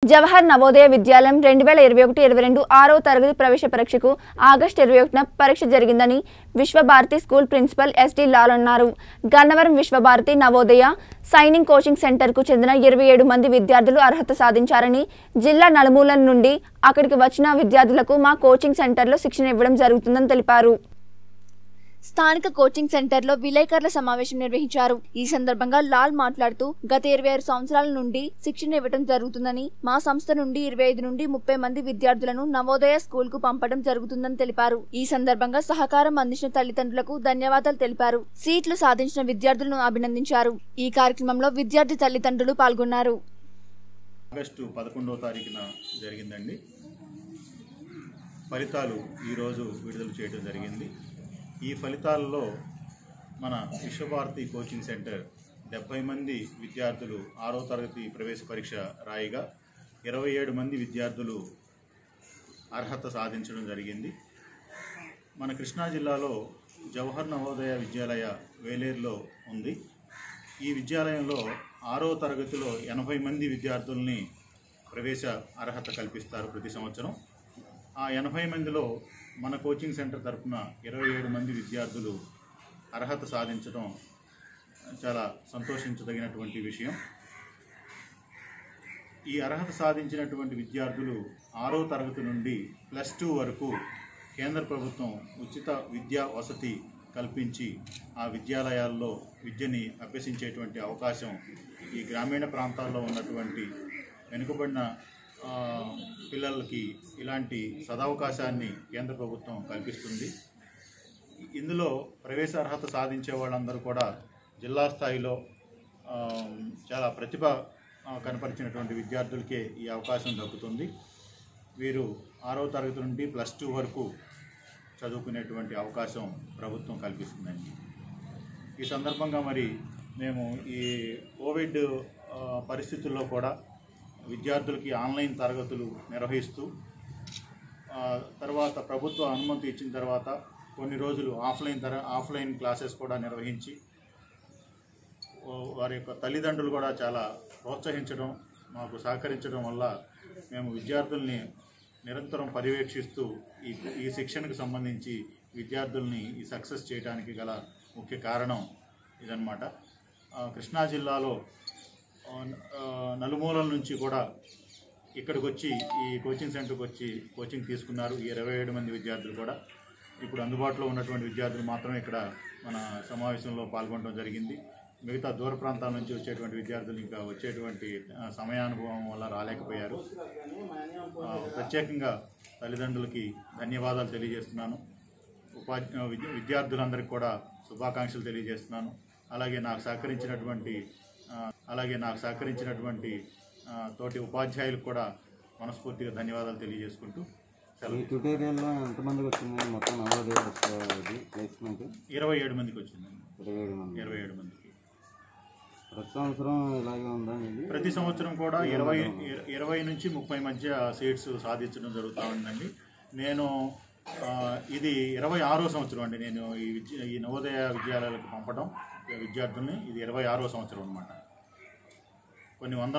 జవహర్ నవోదయ విద్యాలయం 2021-22 6వ తరగతి ప్రవేశ పరీక్షకు ఆగస్టు 21న పరీక్ష జరిగిందని Vishwabharati school principal S D Lal. Gannavaram Vishwabharati Navodaya సైనింగ్ కోచింగ్ సెంటర్కు చెందిన 27 మంది విద్యార్థులు అర్హత సాధించారని, జిల్లా నలుమూలల నుండి అక్కడికి వచ్చిన విద్యార్థులకు మా కోచింగ్ సెంటర్లో శిక్షణ ఇవ్వడం జరుగుతుందని తెలిపారు. స్థానిక కోచింగ్ సెంటర్లో విలేకరుల సమావేశం నిర్వహించారు. ఈ సందర్భంగా లాల్ మాట్లాడుతూ గత 26 సంవత్సరాల నుండి శిక్షణ ఇవ్వడం జరుగుతుందని, మా సంస్థ నుండి 25 నుండి 30 మంది విద్యార్థులను నవోదయ స్కూల్ కు పంపడం జరుగుతుందని తెలిపారు. ఈ సందర్భంగా సహకారం అందించిన తల్లిదండ్రులకు ధన్యవాదాలు తెలిపారు. సీట్లు సాధించిన విద్యార్థులను అభినందించారు. ఈ కార్యక్రమంలో విద్యార్థి తల్లిదండ్రులు పాల్గొన్నారు. ఆగస్టు 11వ తారీఖున జరిగిందండి. ఫలితాలు ఈరోజు విడుదల చేయడం జరిగింది. ఈ ఫలితాలలో మన విశ్వభారతి కోచింగ్ సెంటర్ 70 మంది విద్యార్థులు 6వ తరగతి ప్రవేశ పరీక్ష రాయిగా 27 మంది విద్యార్థులు అర్హత సాధించడం జరిగింది. మన కృష్ణా జిల్లాలో జవహర్ నవోదయ విద్యాలయ వేలేరులో ఉంది. ఈ విద్యాలయంలో 6వ తరగతిలో 80 మంది విద్యార్థుల్ని ప్రవేశ అర్హత కల్పిస్తారు ప్రతి సంవత్సరం. ఆ 80 మందిలో మన కోచింగ్ సెంటర్ తరఫున 27 మంది విద్యార్థులు అర్హత సాధించడం చాలా సంతోషించదగినటువంటి విషయం. ఈ అర్హత సాధించినటువంటి విద్యార్థులు 6వ తరగతి నుండి +2 వరకు కేంద్ర ప్రభుత్వం ఉచిత విద్యా వసతి కల్పించి ఆ విద్యాలయాల్లో విద్యని అభ్యసించేటువంటి అవకాశం ఈ గ్రామీణ ప్రాంతాల్లో ఉన్నటువంటి వెనుకబడిన పిల్లలకి ఇలాంటి సదవకాశాన్ని కేంద్ర ప్రభుత్వం కల్పిస్తుంది. ఇందులో ప్రవేశ అర్హత సాధించే వాళ్ళందరూ కూడా జిల్లా స్థాయిలో చాలా ప్రతిభ కనపరిచినటువంటి విద్యార్థులకే ఈ అవకాశం దక్కుతుంది. వీరు 6వ తరగతి నుండి +2 వరకు చదువుకునేటువంటి అవకాశం ప్రభుత్వం కల్పిస్తుందండి. ఈ సందర్భంగా మరి మేము ఈ కోవిడ్ పరిస్థితుల్లో కూడా విద్యార్థులకి ఆన్లైన్ తరగతులు నిర్వహిస్తూ తర్వాత ప్రభుత్వ అనుమతి ఇచ్చిన తర్వాత కొన్ని రోజులు ఆఫ్లైన్ క్లాసెస్ కూడా నిర్వహించి వారి యొక్క తల్లిదండ్రులు కూడా చాలా ప్రోత్సహించడం, మాకు సహకరించడం వల్ల మేము విద్యార్థుల్ని నిరంతరం పర్యవేక్షిస్తూ ఈ శిక్షణకు సంబంధించి విద్యార్థుల్ని ఈ సక్సెస్ చేయడానికి గల ముఖ్య కారణం ఇదన్నమాట. కృష్ణా జిల్లాలో నలుమూలల నుంచి కూడా ఇక్కడికి వచ్చి ఈ కోచింగ్ సెంటర్కి వచ్చి కోచింగ్ తీసుకున్నారు. ఈ 27 మంది విద్యార్థులు కూడా ఇప్పుడు అందుబాటులో ఉన్నటువంటి విద్యార్థులు మాత్రమే ఇక్కడ మన సమావేశంలో పాల్గొనడం జరిగింది. మిగతా దూర ప్రాంతాల నుంచి వచ్చేటువంటి విద్యార్థులు ఇంకా వచ్చేటువంటి సమయానుభవం వల్ల రాలేకపోయారు. ప్రత్యేకంగా తల్లిదండ్రులకి ధన్యవాదాలు తెలియజేస్తున్నాను. విద్యార్థులందరికీ కూడా శుభాకాంక్షలు తెలియజేస్తున్నాను. అలాగే నాకు సహకరించినటువంటి తోటి ఉపాధ్యాయులకు కూడా మనస్ఫూర్తిగా ధన్యవాదాలు తెలియజేసుకుంటూ ఈ ట్యుటోరియల్లో ఎంతమందికి వచ్చింది? మొత్తం నవోదయ ప్లేస్మెంట్ 27 మందికి వచ్చిందండి. 27 మందికి. ప్రతి సంవత్సరం ఇలాగే ఉందా? ప్రతి సంవత్సరం కూడా 20 నుంచి 30 మధ్య సీట్స్ సాధించడం జరుగుతూ ఉందండి. నేను ఇది 26వ సంవత్సరం అండి. నేను ఈ నవోదయ విద్యాలయాలకు పంపడం విద్యార్థుల్ని ఇది 26వ సంవత్సరం అన్నమాట. కొన్ని వందల